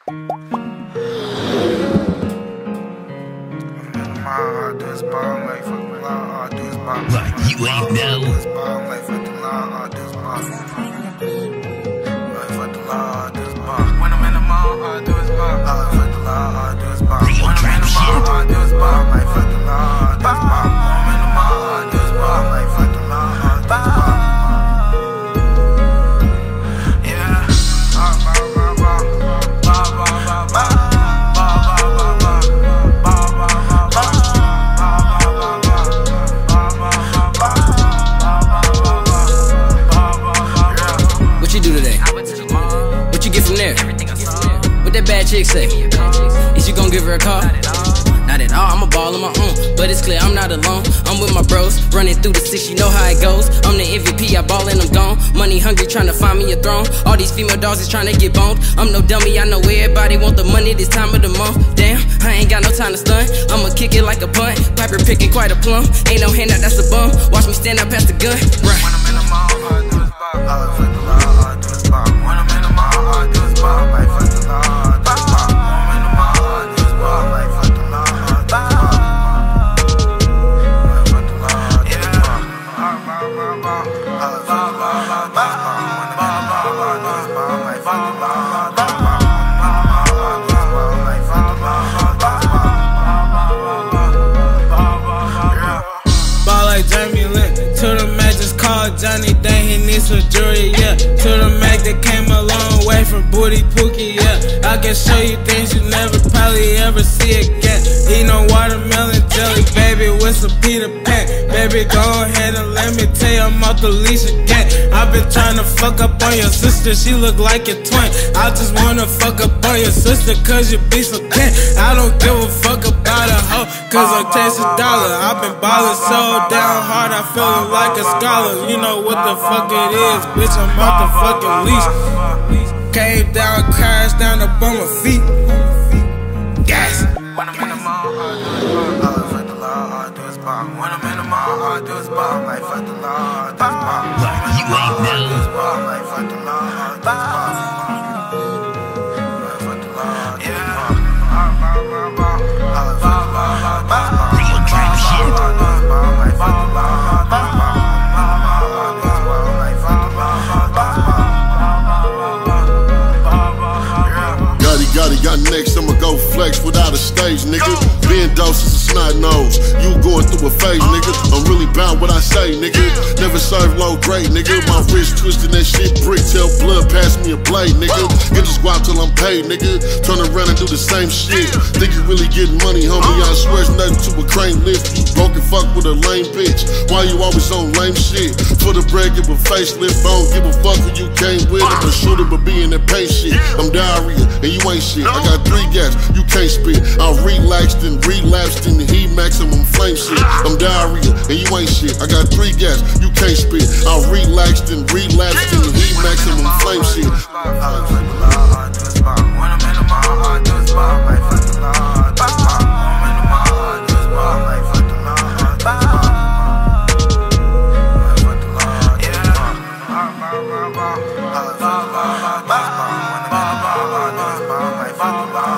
Like you ain't know. When I'm in the mall, all I do is ball. Real trap shit. What you do today? What you get from there? What that bad chick say? Is you gon' give her a call? Not at all, I'ma ball on my own. But it's clear I'm not alone. I'm with my bros, running through the six, you know how it goes. I'm the MVP, I ball and I'm gone. Money hungry, trying to find me a throne. All these female dogs is trying to get boned. I'm no dummy, I know everybody want the money this time of the month. Damn, I ain't got no time to stunt. I'ma kick it like a punt. Piper picking quite a plum. Ain't no handout, that's a bum. Watch me stand up past the gun. Right. When I'm in the mall, all I do is ball. When I'm in the mall, all I do is ball. Like fuck the law, all I do is ball. When I'm in the mall, all I do is ball. Like fuck the law, all I do is ball. Fuck the law, ball like Jamie Lynn. Tooter just called Johnny, dang he needs some jewelry, yeah. Tooter that came a long way from Booty Pookie, yeah. I can show you things you never probably ever see again. Eat no watermelon jelly, baby, with some Peter Pan. Baby, go ahead and let me tell you I'm off the leash again. I've been trying to fuck up on your sister, she look like your twin. I just wanna fuck up on your sister cause you be so thin. I don't give a fuck about a hoe cause I'm chasing dollar. I've been ballin' so down hard, I feel like a scholar. You know what the fuck it is, bitch, I'm off the fucking leash. Came down, crashed down up on my feet. Gas. When I'm in the mall, all I do is ball. Fuck the law, all I do is ball. When I'm in the mall, all I do is ball. Like fuck the law, all I do is ball. Like you ain't know. Like fuck the law, all I do is ball. Like fuck the law, Real trap shit. Got next, I'ma go flex without a stage, nigga. Being doses of snot nose, you going through a phase, nigga. I'm really bound what I say, nigga. Never serve low grade, nigga. My wrist twisting that shit brick, tell blood pass me a blade, nigga. Get the squat till I'm paid, nigga. Turn around and do the same shit. Think you really getting money, homie? I swear it's nothing to a crane lift. You broke and fuck with a lame bitch. Why you always on lame shit? For the bread, give a facelift. I don't give a fuck who you came with. I'm a shooter, but be in that paint shit. I'm diarrhea, and you ain't shit. I got 3 gaps, you can't spit. I relaxed and relapsed in the heat maximum flame shit. I'm diarrhea, and you ain't shit. I got 3 gaps, you can't spit. I relaxed and relapsed in the heat maximum flame shit. when I'm in the mall, all I do is ball. Like fuck the law, all I do is ball. When I'm in the mall, all I do is ball. Like fuck the law, all I do is ball. Like fuck the law, all I do is ball.